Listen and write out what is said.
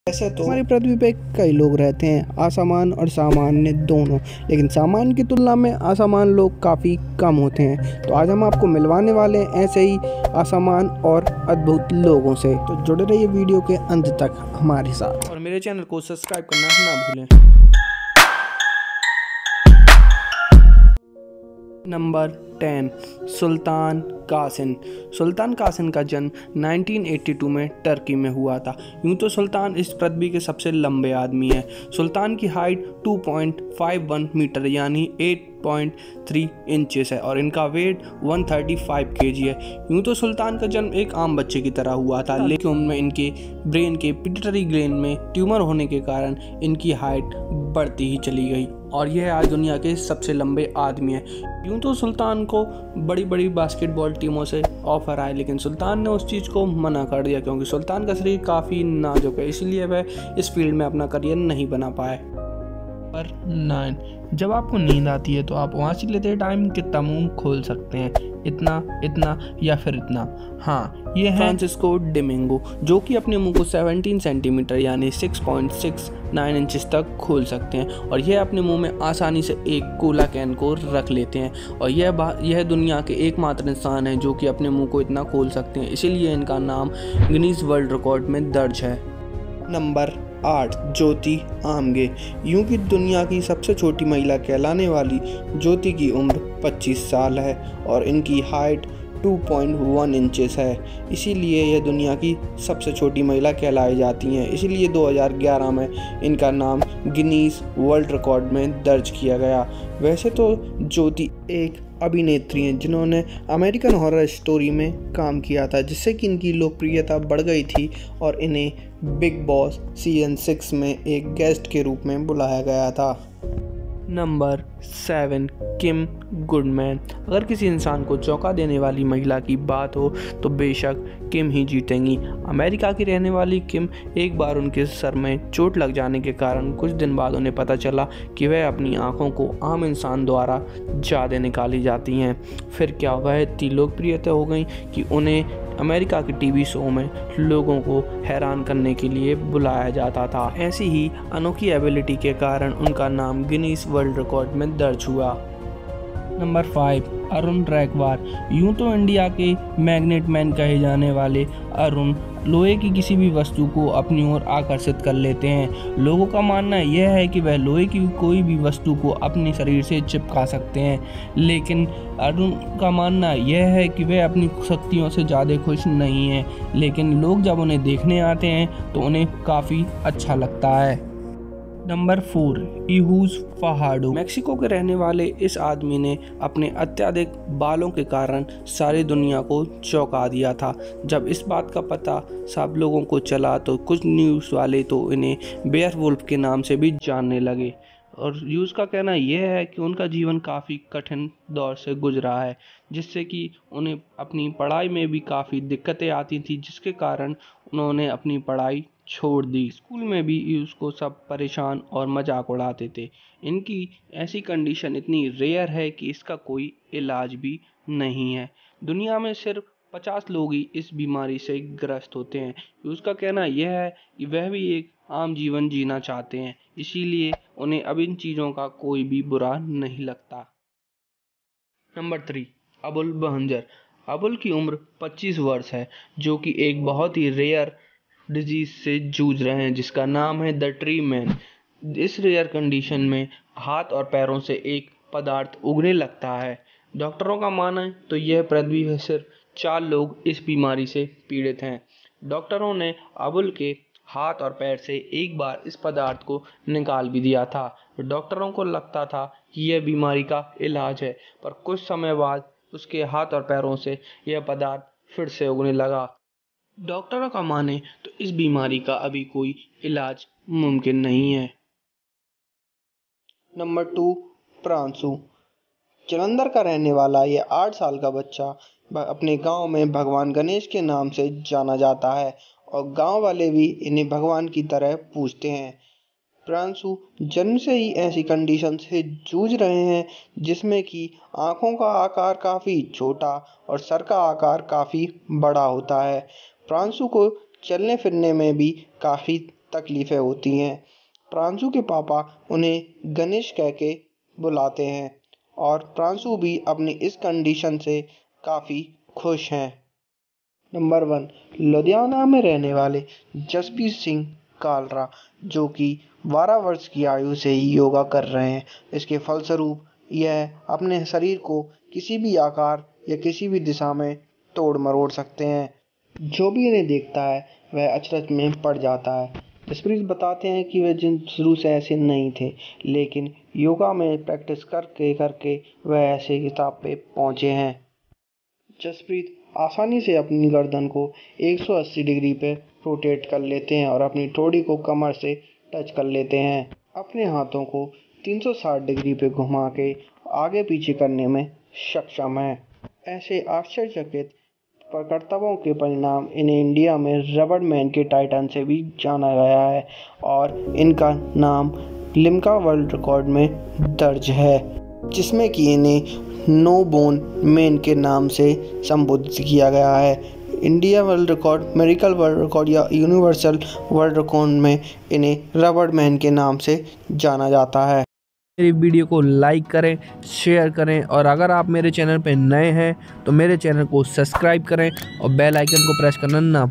वैसे तो हमारी पृथ्वी पे कई लोग रहते हैं, असामान्य और सामान्य दोनों, लेकिन सामान्य की तुलना में असामान्य लोग काफ़ी कम होते हैं। तो आज हम आपको मिलवाने वाले हैं ऐसे ही असामान्य और अद्भुत लोगों से। तो जुड़े रहिए वीडियो के अंत तक हमारे साथ और मेरे चैनल को सब्सक्राइब करना ना भूलें। नंबर 10, सुल्तान कासिम। सुल्तान कासिम का जन्म 1982 में टर्की में हुआ था। यूँ तो सुल्तान इस पृथ्वी के सबसे लंबे आदमी हैं। सुल्तान की हाइट 2.51 मीटर यानी 8.3 इंचेस है और इनका वेट 135 kg है। यूँ तो सुल्तान का जन्म एक आम बच्चे की तरह हुआ था, लेकिन उनमें इनके ब्रेन के पिट्यूटरी ग्लैंड में ट्यूमर होने के कारण इनकी हाइट बढ़ती ही चली गई और यह आज दुनिया के सबसे लंबे आदमी हैं। यूँ तो सुल्तान को बड़ी बड़ी बास्केटबॉल टीमों से ऑफर आए, लेकिन सुल्तान ने उस चीज़ को मना कर दिया क्योंकि सुल्तान का शरीर काफ़ी नाजुक है, इसलिए वह इस फील्ड में अपना करियर नहीं बना पाए। नंबर 9, जब आपको नींद आती है तो आप वांछित लेते टाइम कितना मुंह खोल सकते हैं? इतना, इतना या फिर इतना? हाँ, ये है फ्रांसिस्को डोमिंगो, जो कि अपने मुंह को 17 सेंटीमीटर यानी 6.69 इंचेस तक खोल सकते हैं और यह अपने मुंह में आसानी से एक कोला कैन को रख लेते हैं और यह दुनिया के एकमात्र इंसान हैं जो कि अपने मुंह को इतना खोल सकते हैं, इसीलिए इनका नाम गिनीज वर्ल्ड रिकॉर्ड में दर्ज है। नंबर 8, ज्योति आमगे। यूं कि दुनिया की सबसे छोटी महिला कहलाने वाली ज्योति की उम्र 25 साल है और इनकी हाइट 2.1 इंचेस है, इसीलिए यह दुनिया की सबसे छोटी महिला कहलाई जाती हैं। इसीलिए 2011 में इनका नाम गिनीज वर्ल्ड रिकॉर्ड में दर्ज किया गया। वैसे तो ज्योति एक अभिनेत्री हैं जिन्होंने अमेरिकन हॉरर स्टोरी में काम किया था, जिससे कि इनकी लोकप्रियता बढ़ गई थी और इन्हें बिग बॉस सीजन 6 में एक गेस्ट के रूप में बुलाया गया था। Number 7, Kim Goodman. अगर किसी इंसान को चौंका देने वाली महिला की बात हो तो बेशक किम ही जीतेंगी। अमेरिका की रहने वाली किम एक बार उनके सर में चोट लग जाने के कारण कुछ दिन बाद उन्हें पता चला कि वह अपनी आंखों को आम इंसान द्वारा ज़्यादा निकाली जाती हैं। फिर क्या वह इतनी लोकप्रियता हो गई कि उन्हें अमेरिका के टीवी शो में लोगों को हैरान करने के लिए बुलाया जाता था। ऐसी ही अनोखी एबिलिटी के कारण उनका नाम गिनीज वर्ल्ड रिकॉर्ड में दर्ज हुआ। नंबर 5, अरुण रैकवार। यूं तो इंडिया के मैग्नेट मैन कहे जाने वाले अरुण लोहे की किसी भी वस्तु को अपनी ओर आकर्षित कर लेते हैं। लोगों का मानना यह है कि वह लोहे की कोई भी वस्तु को अपने शरीर से चिपका सकते हैं, लेकिन अरुण का मानना यह है कि वह अपनी शक्तियों से ज़्यादा खुश नहीं हैं, लेकिन लोग जब उन्हें देखने आते हैं तो उन्हें काफ़ी अच्छा लगता है। नंबर 4, इहूज फहाडो। मेक्सिको के रहने वाले इस आदमी ने अपने अत्यधिक बालों के कारण सारी दुनिया को चौंका दिया था। जब इस बात का पता सब लोगों को चला तो कुछ न्यूज़ वाले तो इन्हें बेयरवुल्फ के नाम से भी जानने लगे और यूज़ का कहना यह है कि उनका जीवन काफ़ी कठिन दौर से गुजरा है, जिससे कि उन्हें अपनी पढ़ाई में भी काफ़ी दिक्कतें आती थी, जिसके कारण उन्होंने अपनी पढ़ाई छोड़ दी। स्कूल में भी उसको सब परेशान और मजाक उड़ाते थे। इनकी ऐसी कंडीशन इतनी रेयर है कि इसका कोई इलाज भी नहीं है। दुनिया में सिर्फ 50 लोग ही इस बीमारी से ग्रस्त होते हैं। उसका कहना यह है कि वह भी एक आम जीवन जीना चाहते हैं, इसीलिए उन्हें अब इन चीज़ों का कोई भी बुरा नहीं लगता। नंबर 3, अबुल बहंजर। अबुल की उम्र 25 वर्ष है, जो कि एक बहुत ही रेयर डिजीज से जूझ रहे हैं जिसका नाम है द ट्री मैन। इस रेयर कंडीशन में हाथ और पैरों से एक पदार्थ उगने लगता है। डॉक्टरों का मानना है तो यह पृथ्वी में सिर्फ 4 लोग इस बीमारी से पीड़ित हैं। डॉक्टरों ने अबुल के हाथ और पैर से एक बार इस पदार्थ को निकाल भी दिया था। डॉक्टरों को लगता था कि यह बीमारी का इलाज है, पर कुछ समय बाद उसके हाथ और पैरों से यह पदार्थ फिर से उगने लगा। डॉक्टरों का माने तो इस बीमारी का अभी कोई इलाज मुमकिन नहीं है। नंबर 2, प्रांशु। जलंधर का रहने वाला यह 8 साल का बच्चा अपने गांव में भगवान गणेश के नाम से जाना जाता है और गांव वाले भी इन्हें भगवान की तरह पूजते हैं। प्रांशु जन्म से ही ऐसी कंडीशन से जूझ रहे हैं जिसमें कि आंखों का आकार काफ़ी छोटा और सर का आकार काफ़ी बड़ा होता है। प्रांशु को चलने फिरने में भी काफ़ी तकलीफ़ें होती हैं। प्रांशु के पापा उन्हें गणेश कह के बुलाते हैं और प्रांशु भी अपनी इस कंडीशन से काफ़ी खुश हैं। नंबर 1, लुधियाना में रहने वाले जसप्रीत सिंह कालरा, जो कि 12 वर्ष की आयु से ही योगा कर रहे हैं। इसके फलस्वरूप यह अपने शरीर को किसी भी आकार या किसी भी दिशा में तोड़ मरोड़ सकते हैं। जो भी इन्हें देखता है वह अचरज में पड़ जाता है। जसप्रीत बताते हैं कि वे शुरू से ऐसे नहीं थे, लेकिन योगा में प्रैक्टिस करके करके वह ऐसे किताब पे पहुँचे हैं। जसप्रीत आसानी से अपनी गर्दन को 180 डिग्री पे रोटेट कर लेते हैं और अपनी ठोड़ी को कमर से टच कर लेते हैं। अपने हाथों को 360 डिग्री पे घुमा के आगे पीछे करने में सक्षम है। ऐसे आश्चर्यचकित करतबों के परिणाम इन्हें इंडिया में रबड़ मैन के टाइटन से भी जाना गया है और इनका नाम लिम्का वर्ल्ड रिकॉर्ड में दर्ज है, जिसमें कि इन्हें नो बोन मैन के नाम से संबोधित किया गया है। India world record, miracle world record या यूनिवर्सल वर्ल्ड रिकॉर्ड में इन्हें रबड़ मैन के नाम से जाना जाता है। मेरी वीडियो को लाइक करें, शेयर करें और अगर आप मेरे चैनल पर नए हैं तो मेरे चैनल को सब्सक्राइब करें और बेल आइकन को प्रेस करना ना